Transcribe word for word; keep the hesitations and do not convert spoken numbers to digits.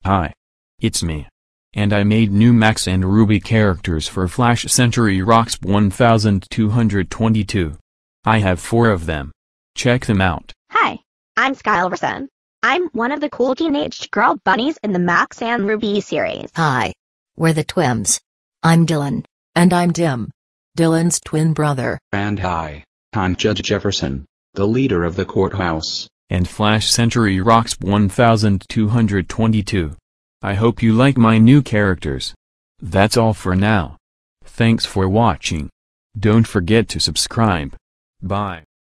Hi. It's me. And I made new Max and Ruby characters for Flash Century Rocks twelve twenty-two. I have four of them. Check them out. Hi, I'm Sky Elverson. I'm one of the cool teenage girl bunnies in the Max and Ruby series. Hi. We're the Twims. I'm Dylan. And I'm Dim. Dylan's twin brother. And hi, I'm Judge Jefferson, the leader of the courthouse. And Flash Century Rocks twelve twenty-two. I hope you like my new characters. That's all for now. Thanks for watching. Don't forget to subscribe. Bye.